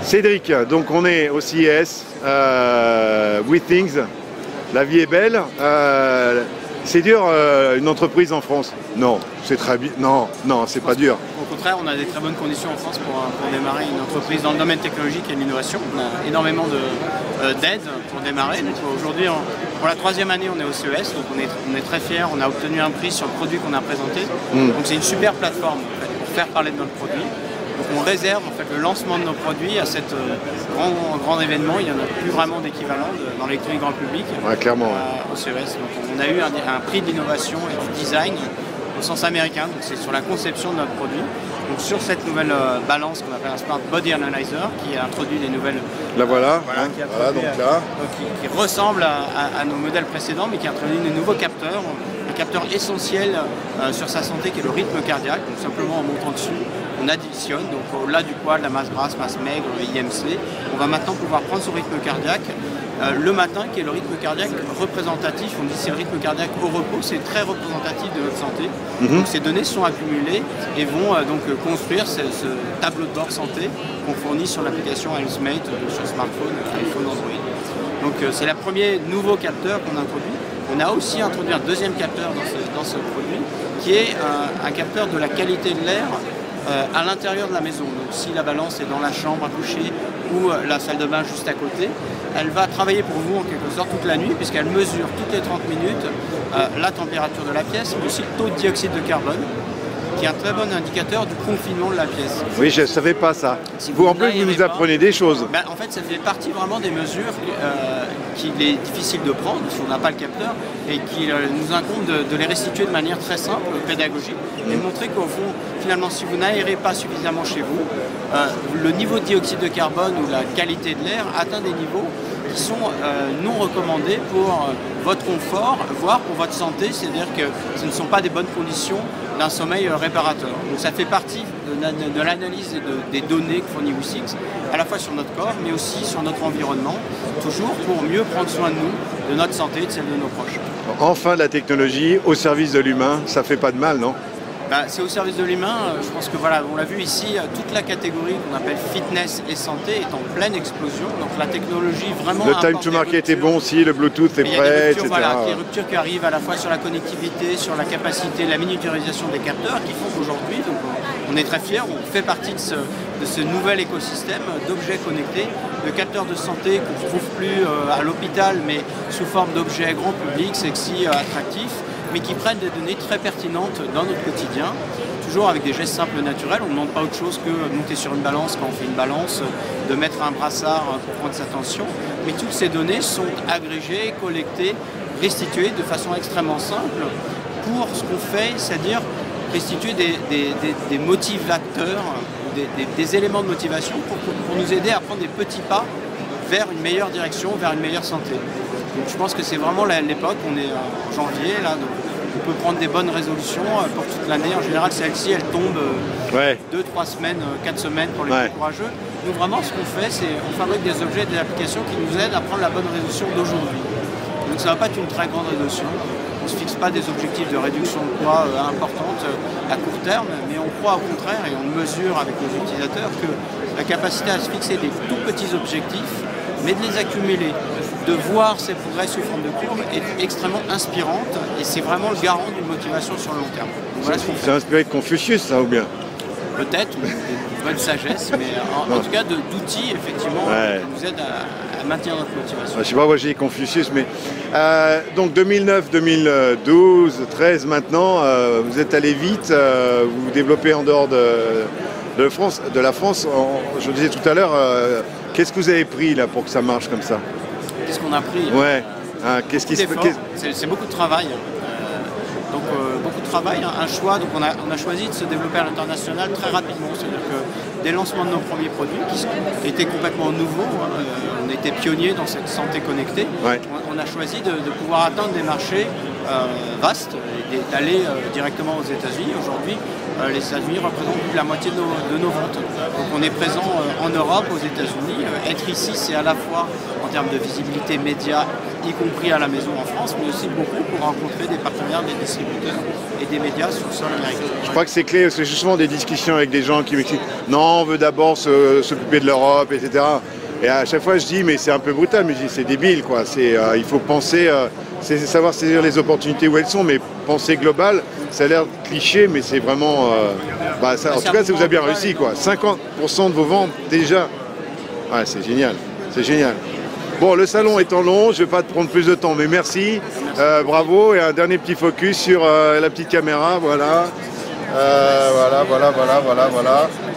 Cédric, donc on est au CES, WeThings, la vie est belle. C'est dur une entreprise en France? Non, c'est très bien. Non, non, c'est pas dur. Au contraire, on a des très bonnes conditions en France pour démarrer une entreprise dans le domaine technologique et de l'innovation. On a énormément d'aides pour démarrer. Aujourd'hui, pour la 3e année, on est au CES, donc on est très fiers. On a obtenu un prix sur le produit qu'on a présenté. Donc c'est une super plateforme en fait, pour faire parler de notre produit. Donc on réserve en fait, le lancement de nos produits à cet grand événement. Il n'y en a plus vraiment d'équivalent dans l'électronique grand public clairement, au CES. Donc on a eu un prix d'innovation et du design au sens américain, donc c'est sur la conception de notre produit. Donc sur cette nouvelle balance qu'on appelle un Smart Body Analyzer qui a introduit des nouvelles... La voilà, qui ressemble à nos modèles précédents, mais qui a introduit de nouveaux capteurs, un capteur essentiel sur sa santé qui est le rythme cardiaque. Donc simplement en montant dessus, on additionne, donc au-delà du poids, de la masse grasse, masse maigre, IMC, on va maintenant pouvoir prendre son rythme cardiaque le matin, qui est le rythme cardiaque représentatif. On dit c'est le rythme cardiaque au repos, c'est très représentatif de notre santé. Donc ces données sont accumulées et vont donc construire ce tableau de bord santé qu'on fournit sur l'application HealthMate sur smartphone, iPhone, Android. Donc c'est le premier nouveau capteur qu'on introduit. On a aussi introduit un deuxième capteur dans ce produit, qui est un capteur de la qualité de l'air à l'intérieur de la maison. Donc si la balance est dans la chambre à coucher ou la salle de bain juste à côté, elle va travailler pour vous en quelque sorte toute la nuit puisqu'elle mesure toutes les 30 minutes la température de la pièce, mais aussi le taux de dioxyde de carbone, qui est un très bon indicateur du confinement de la pièce. Oui, je ne savais pas ça. Si vous en plus, vous nous apprenez des choses. Ben, en fait, ça fait partie vraiment des mesures qu'il est difficile de prendre si on n'a pas le capteur et qu'il nous incombe de les restituer de manière très simple, pédagogique, et de montrer qu'au fond, finalement, si vous n'aérez pas suffisamment chez vous, le niveau de dioxyde de carbone ou la qualité de l'air atteint des niveaux qui sont non recommandés pour votre confort, voire pour votre santé, c'est-à-dire que ce ne sont pas des bonnes conditions d'un sommeil réparateur. Donc ça fait partie de l'analyse des données que fournit WeThings, à la fois sur notre corps, mais aussi sur notre environnement, toujours pour mieux prendre soin de nous, de notre santé et de celle de nos proches. Enfin, la technologie au service de l'humain, ça fait pas de mal, non? C'est au service de l'humain. Je pense que voilà, on l'a vu ici, toute la catégorie qu'on appelle fitness et santé est en pleine explosion. Donc la technologie vraiment... Le time to market est bon aussi, le Bluetooth est prêt, etc. Voilà, des ruptures qui arrivent à la fois sur la connectivité, sur la capacité, la miniaturisation des capteurs qui font qu'aujourd'hui, on est très fiers, on fait partie de ce nouvel écosystème d'objets connectés, de capteurs de santé qu'on ne retrouve plus à l'hôpital, mais sous forme d'objets grand public, sexy, attractifs, mais qui prennent des données très pertinentes dans notre quotidien, toujours avec des gestes simples et naturels. On ne demande pas autre chose que de monter sur une balance quand on fait une balance, de mettre un brassard pour prendre sa tension, mais toutes ces données sont agrégées, collectées, restituées de façon extrêmement simple pour ce qu'on fait, c'est-à-dire restituer des motivateurs, des éléments de motivation pour nous aider à prendre des petits pas vers une meilleure direction, vers une meilleure santé. Donc je pense que c'est vraiment l'époque, on est en janvier, là, donc on peut prendre des bonnes résolutions pour toute l'année. En général, celle-ci, elle tombe 2, 3 semaines, 4 semaines pour les plus courageux. Nous, vraiment, ce qu'on fait, c'est qu'on fabrique des objets, des applications qui nous aident à prendre la bonne résolution d'aujourd'hui. Donc ça ne va pas être une très grande résolution. On ne se fixe pas des objectifs de réduction de poids importantes à court terme, mais on croit au contraire, et on mesure avec nos utilisateurs, que la capacité à se fixer des tout petits objectifs, mais de les accumuler, de voir ces progrès sous forme de courbe est extrêmement inspirante et c'est vraiment le garant d'une motivation sur le long terme. Voilà c'est inspiré de Confucius, ça, ou bien? Peut-être, une bonne sagesse, mais en tout cas d'outils, effectivement, qui nous aident à maintenir notre motivation. Je sais pas, moi j'ai Confucius, mais... donc 2009, 2012, 2013 maintenant, vous êtes allé vite, vous vous développez en dehors de la France. Je le disais tout à l'heure, qu'est-ce que vous avez pris là pour que ça marche comme ça? Qu'est-ce qu'on a pris? Qu'est-ce qui se fait? C'est beaucoup de travail. Beaucoup de travail, un choix. Donc on a choisi de se développer à l'international très rapidement. C'est-à-dire que dès le lancement de nos premiers produits, qui étaient complètement nouveaux, on était pionniers dans cette santé connectée, on a choisi de pouvoir atteindre des marchés vastes et d'aller directement aux États-Unis. Aujourd'hui, les États-Unis représentent plus de la moitié de nos ventes. Donc on est présent en Europe, aux États-Unis. Être ici, c'est à la fois en termes de visibilité média y compris à la maison en France, mais aussi beaucoup pour rencontrer des partenaires, des distributeurs et des médias sur le sol américain. Je crois que c'est clé, c'est justement des discussions avec des gens qui m'expliquent non, on veut d'abord s'occuper de l'Europe, etc. Et à chaque fois je dis mais c'est un peu brutal, mais je dis c'est débile quoi. Il faut penser, c'est savoir saisir les opportunités où elles sont, mais penser global, ça a l'air cliché, mais c'est vraiment, en tout cas ça vous a bien réussi quoi. 50% de vos ventes déjà, ouais, c'est génial, c'est génial. Bon, le salon étant long, je ne vais pas te prendre plus de temps, mais merci, bravo, et un dernier petit focus sur la petite caméra, voilà. Voilà.